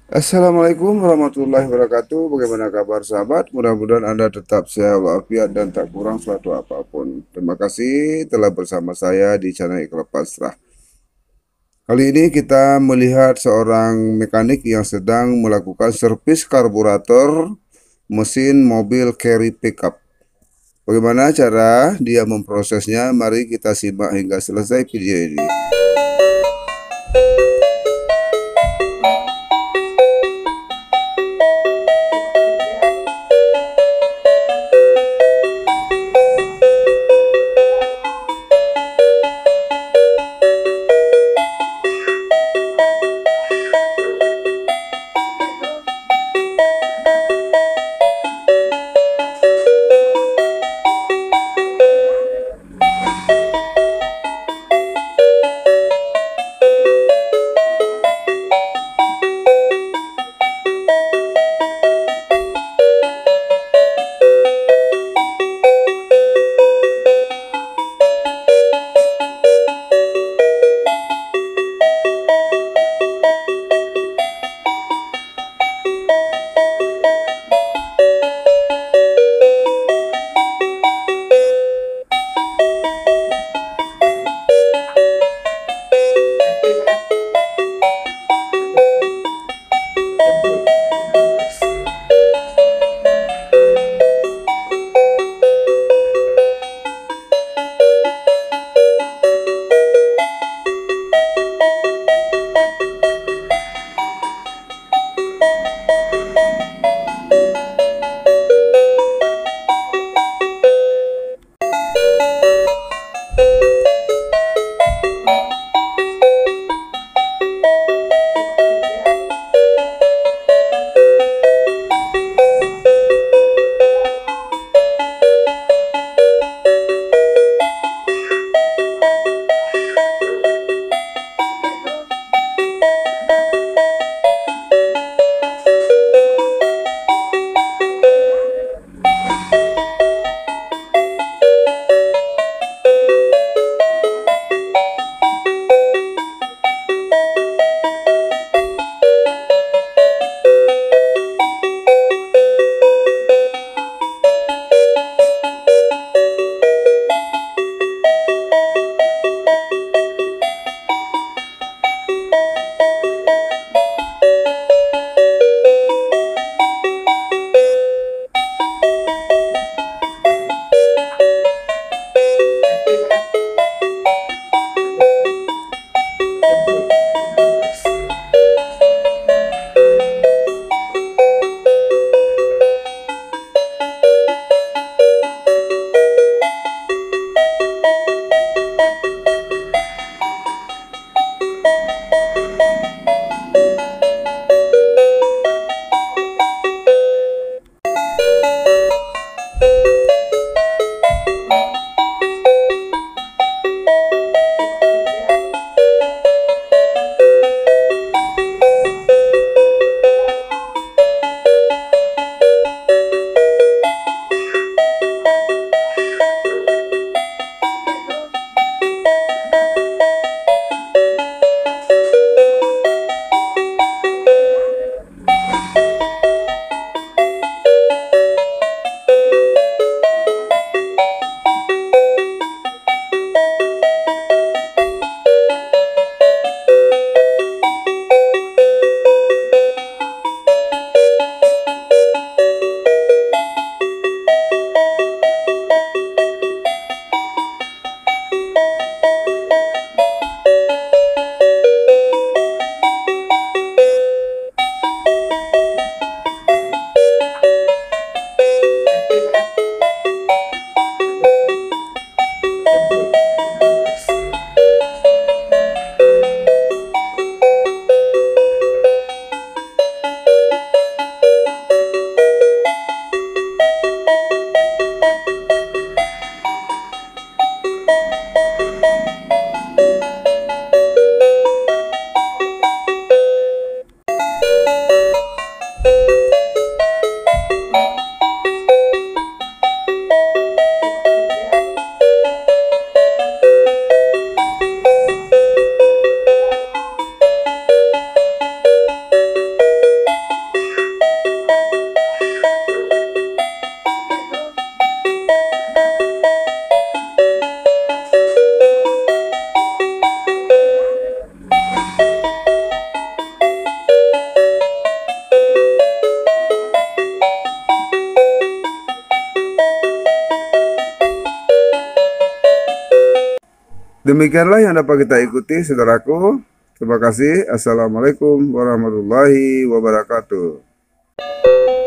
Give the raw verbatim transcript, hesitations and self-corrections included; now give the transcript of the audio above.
Assalamualaikum warahmatullahi wabarakatuh. Bagaimana kabar sahabat? Mudah-mudahan Anda tetap sehat walafiat dan tak kurang suatu apapun. Terima kasih telah bersama saya di channel Iklan Pasrah. Kali ini kita melihat seorang mekanik yang sedang melakukan servis karburator mesin mobil carry pickup. Bagaimana cara dia memprosesnya? Mari kita simak hingga selesai video ini. Demikianlah yang dapat kita ikuti, saudaraku. Terima kasih. Assalamualaikum warahmatullahi wabarakatuh.